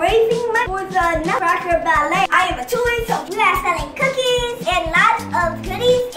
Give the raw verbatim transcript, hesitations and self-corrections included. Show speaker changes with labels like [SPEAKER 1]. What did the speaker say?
[SPEAKER 1] raising money for the Nutcracker Ballet. I am a toy soldier. We are selling cookies and lots of goodies